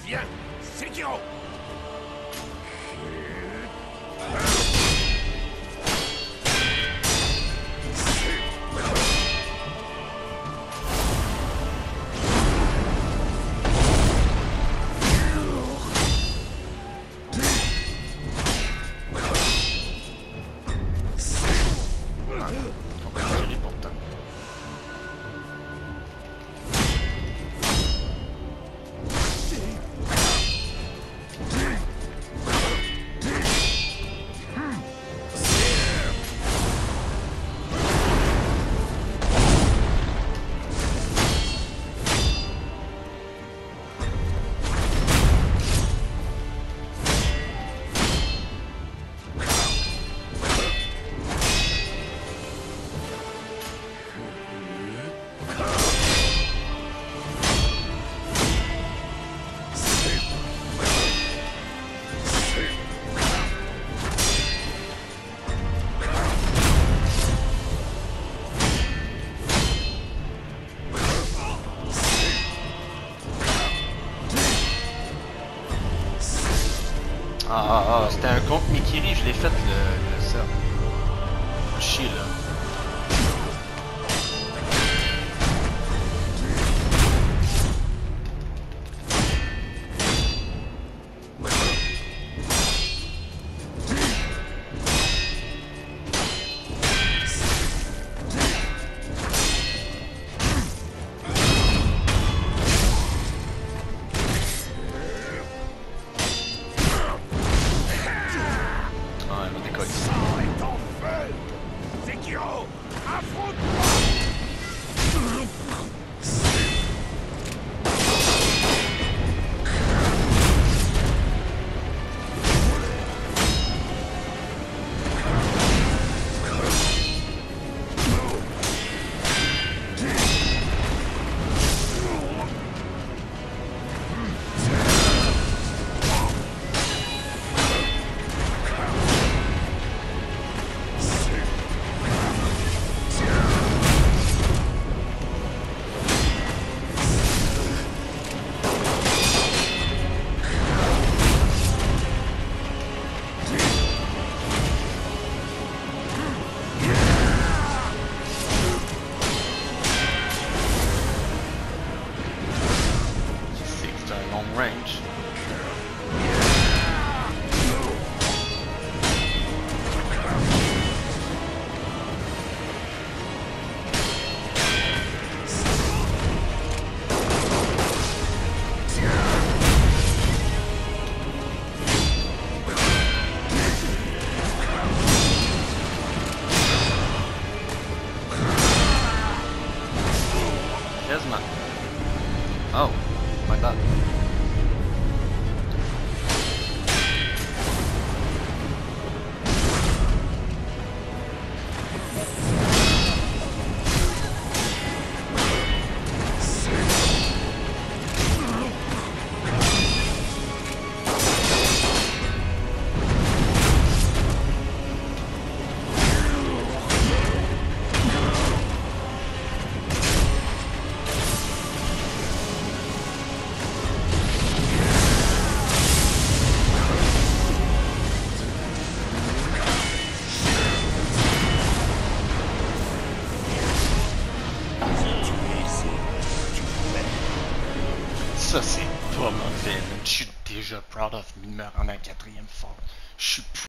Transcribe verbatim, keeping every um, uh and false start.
Viens, Sekiro. On va y aller pourtant. Ah ah ah, c'était un contre Mikiri, je l'ai fait le, le ça. Chier là. Sang est en feu. Sekiro, affronte-moi. Range. Quasiment. Oh, my god. Ça c'est pas mauvais, man. Je suis déjà proud of me de me rendre en quatrième fort. Je suis